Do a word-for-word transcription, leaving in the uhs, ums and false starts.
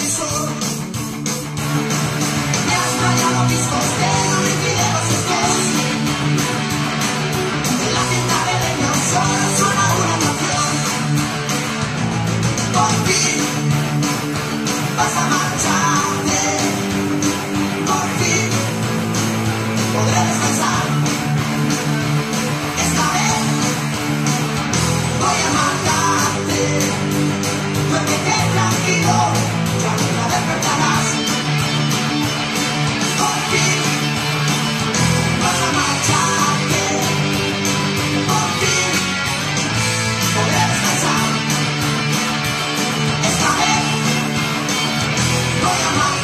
sur. Me has rayado mis costeros y fideos secos. En la tienda de leña solo suena una canción. Por fin vas a marcharte. Por fin podré descansar. Esta vez voy a matarte. Duérmete tranquilo, ya nunca despertarás. Por fin vas a marcharte. Por fin podré descansar. Esta vez voy a matarte.